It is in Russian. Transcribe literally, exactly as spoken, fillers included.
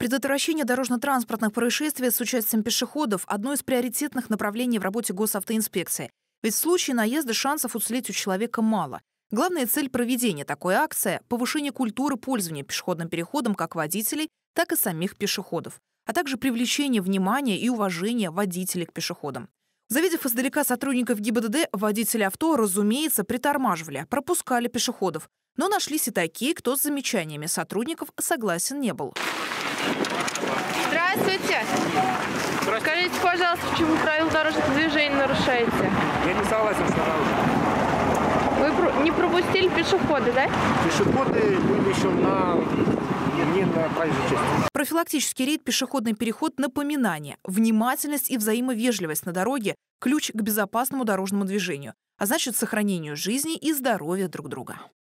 Предотвращение дорожно-транспортных происшествий с участием пешеходов – одно из приоритетных направлений в работе госавтоинспекции. Ведь в случае наезда шансов уцелеть у человека мало. Главная цель проведения такой акции – повышение культуры пользования пешеходным переходом как водителей, так и самих пешеходов, а также привлечение внимания и уважения водителей к пешеходам. Завидев издалека сотрудников ГИБДД, водители авто, разумеется, притормаживали, пропускали пешеходов. Но нашлись и такие, кто с замечаниями сотрудников согласен не был. Здравствуйте. Здравствуйте. Скажите, пожалуйста, почему правила дорожного движения нарушаете? Я не согласен, что нарушено. Вы не пропустили пешеходы, да? Пешеходы были еще на... не на проезжей части. Профилактический рейд «Пешеходный переход» – напоминание. Внимательность и взаимовежливость на дороге – ключ к безопасному дорожному движению, а значит, сохранению жизни и здоровья друг друга.